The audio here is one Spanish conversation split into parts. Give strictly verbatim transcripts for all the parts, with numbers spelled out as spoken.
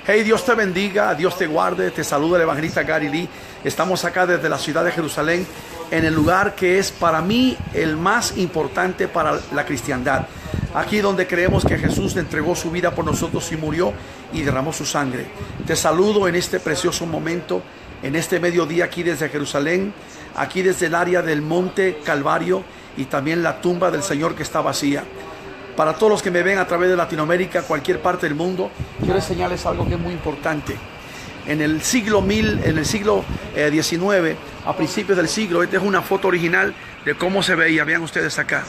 Hey, Dios te bendiga, Dios te guarde, te saluda el evangelista Gary Lee. Estamos acá desde la ciudad de Jerusalén, en el lugar que es para mí el más importante para la cristiandad. Aquí donde creemos que Jesús entregó su vida por nosotros y murió y derramó su sangre. Te saludo en este precioso momento, en este mediodía aquí desde Jerusalén, aquí desde el área del Monte Calvario y también la tumba del Señor que está vacía. Para todos los que me ven a través de Latinoamérica, cualquier parte del mundo, quiero enseñarles algo que es muy importante. En el siglo mil, en el siglo eh, diecinueve, a principios del siglo, esta es una foto original de cómo se veía. Vean ustedes acá.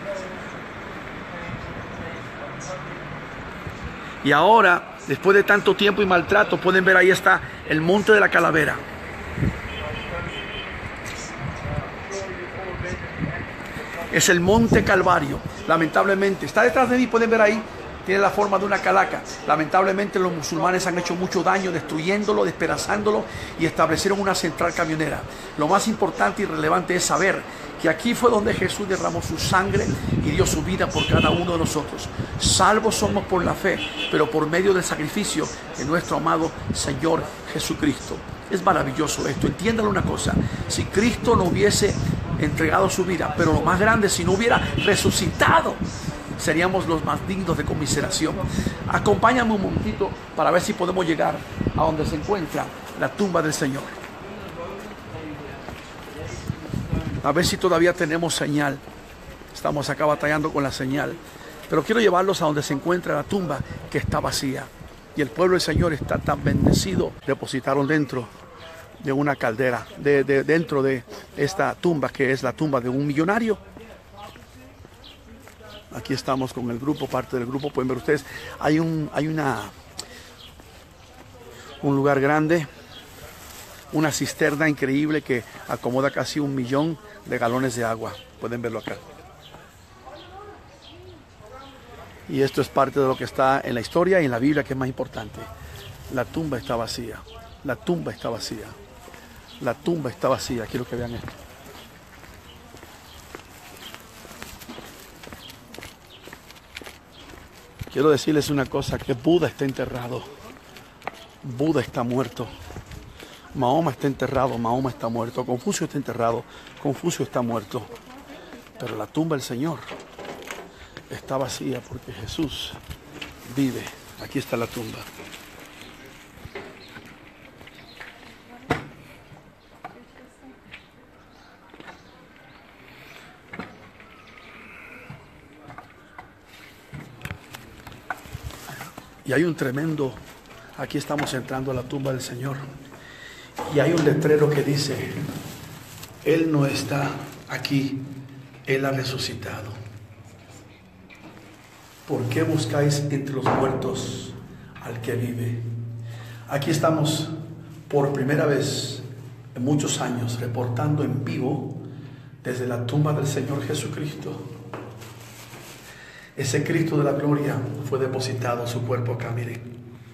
Y ahora, después de tanto tiempo y maltrato, pueden ver ahí está el Monte de la Calavera. Es el Monte Calvario. Lamentablemente, está detrás de mí, pueden ver ahí, tiene la forma de una calaca. Lamentablemente los musulmanes han hecho mucho daño destruyéndolo, despedazándolo y establecieron una central camionera. Lo más importante y relevante es saber que aquí fue donde Jesús derramó su sangre y dio su vida por cada uno de nosotros. Salvos somos por la fe, pero por medio del sacrificio de nuestro amado Señor Jesucristo. Es maravilloso esto. Entiéndalo una cosa, si Cristo no hubiese entregado su vida, pero lo más grande, si no hubiera resucitado, seríamos los más dignos de conmiseración. Acompáñame un momentito para ver si podemos llegar a donde se encuentra la tumba del Señor. A ver si todavía tenemos señal. Estamos acá batallando con la señal, pero quiero llevarlos a donde se encuentra la tumba que está vacía. Y el pueblo del Señor está tan bendecido. Depositaron dentro de una caldera, de, de, dentro de esta tumba que es la tumba de un millonario. Aquí estamos con el grupo, parte del grupo, pueden ver ustedes, hay un, hay una, un lugar grande, una cisterna increíble que acomoda casi un millón de galones de agua, pueden verlo acá. Y esto es parte de lo que está en la historia y en la Biblia, que es más importante. La tumba está vacía, la tumba está vacía. La tumba está vacía. Quiero que vean esto. Quiero decirles una cosa, que Buda está enterrado. Buda está muerto. Mahoma está enterrado. Mahoma está muerto. Confucio está enterrado. Confucio está muerto. Pero la tumba del Señor está vacía porque Jesús vive. Aquí está la tumba. Y hay un tremendo, aquí estamos entrando a la tumba del Señor, y hay un letrero que dice, Él no está aquí, Él ha resucitado. ¿Por qué buscáis entre los muertos al que vive? Aquí estamos por primera vez en muchos años reportando en vivo desde la tumba del Señor Jesucristo. Ese Cristo de la gloria fue depositado en su cuerpo acá, miren.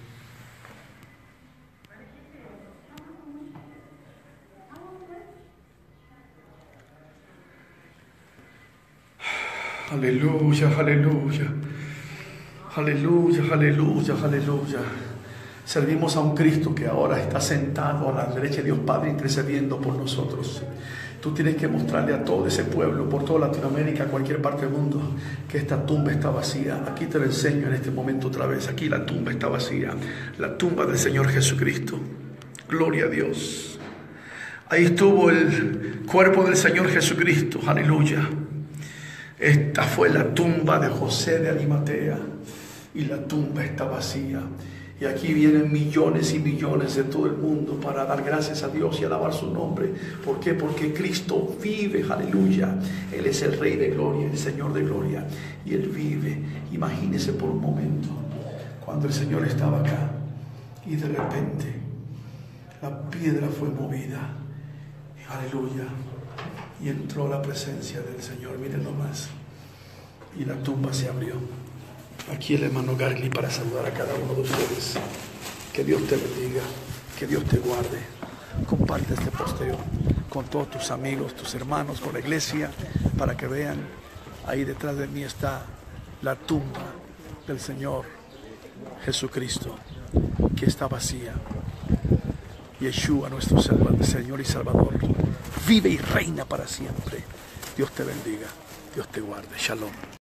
Aleluya, aleluya. Aleluya, aleluya, aleluya. Servimos a un Cristo que ahora está sentado a la derecha de Dios Padre intercediendo por nosotros. Tú tienes que mostrarle a todo ese pueblo, por toda Latinoamérica, cualquier parte del mundo, que esta tumba está vacía. Aquí te lo enseño en este momento otra vez. Aquí la tumba está vacía. La tumba del Señor Jesucristo. Gloria a Dios. Ahí estuvo el cuerpo del Señor Jesucristo. Aleluya. Esta fue la tumba de José de Arimatea. Y la tumba está vacía. Y aquí vienen millones y millones de todo el mundo para dar gracias a Dios y alabar su nombre. ¿Por qué? Porque Cristo vive, aleluya. Él es el Rey de gloria, el Señor de gloria. Y Él vive. Imagínese por un momento cuando el Señor estaba acá y de repente la piedra fue movida. Aleluya. Y entró a la presencia del Señor. Miren nomás. Y la tumba se abrió. Aquí el hermano Garli para saludar a cada uno de ustedes. Que Dios te bendiga, que Dios te guarde. Comparte este posteo con todos tus amigos, tus hermanos, con la iglesia, para que vean. Ahí detrás de mí está la tumba del Señor Jesucristo. que está vacía. Yeshua, nuestro Salvador, Señor y Salvador, vive y reina para siempre. Dios te bendiga, Dios te guarde. Shalom.